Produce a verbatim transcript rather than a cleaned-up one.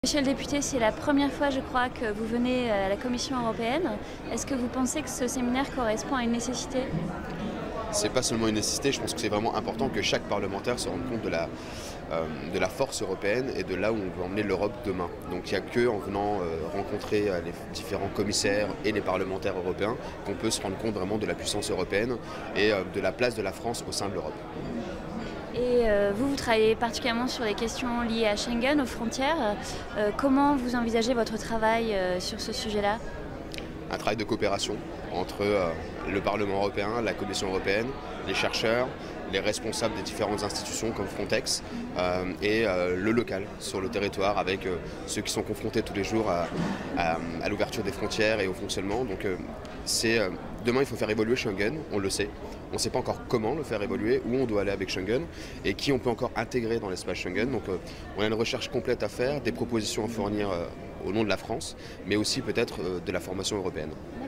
Monsieur le député, c'est la première fois, je crois, que vous venez à la Commission européenne. Est-ce que vous pensez que ce séminaire correspond à une nécessité? C'est pas seulement une nécessité, je pense que c'est vraiment important que chaque parlementaire se rende compte de la, euh, de la force européenne et de là où on veut emmener l'Europe demain. Donc il n'y a que en venant euh, rencontrer euh, les différents commissaires et les parlementaires européens qu'on peut se rendre compte vraiment de la puissance européenne et euh, de la place de la France au sein de l'Europe. Et euh, vous, vous travaillez particulièrement sur les questions liées à Schengen, aux frontières. Euh, comment vous envisagez votre travail euh, sur ce sujet-là? Un travail de coopération entre euh, le Parlement européen, la Commission européenne, les chercheurs, les responsables des différentes institutions comme Frontex euh, et euh, le local sur le territoire avec euh, ceux qui sont confrontés tous les jours à, à, à l'ouverture des frontières et au fonctionnement. Donc euh, c'est euh, demain il faut faire évoluer Schengen, on le sait. On ne sait pas encore comment le faire évoluer, où on doit aller avec Schengen et qui on peut encore intégrer dans l'espace Schengen. Donc euh, on a une recherche complète à faire, des propositions à fournir euh, au nom de la France, mais aussi peut-être euh, de la formation européenne.